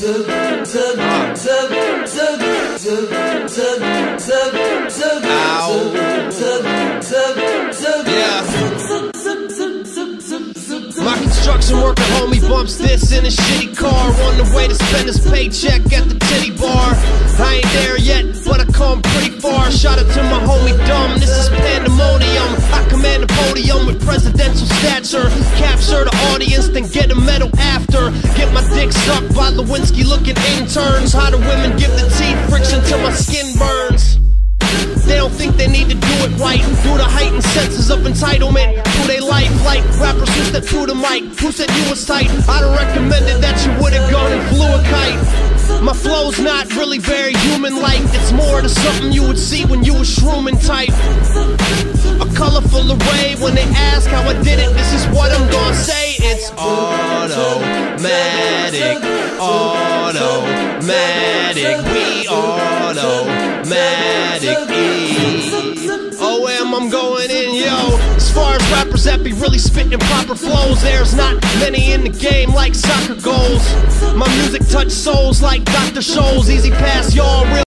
My construction worker homie bumps this in a shitty car on the way to spend his paycheck at the titty bar. I ain't there yet, but I come pretty far. Shout out to my homie Dumb, this is pandemonium. I command the podium with presidential stature. Capture the audience, then get a medal after. Get my dick sucked by Lewinsky looking interns. How do women give the teeth friction till my skin burns? They don't think they need to do it right. Due to heightened senses of entitlement, through they life like rappers who step through the mic. Who said you was tight? I'd have recommended that you would've gone and flew a kite. My flow's not really very human-like. It's more to something you would see when you were shrooming type. A colorful array. When they ask how I did it, this is what I'm gonna say. It's automatic, automatic. We automatic. OM, I'm going in, yo. As far as rappers that be really spitting proper flows, there's not many in the game like soccer goals. My music touch souls like Dr. Scholl's. Easy pass, y'all.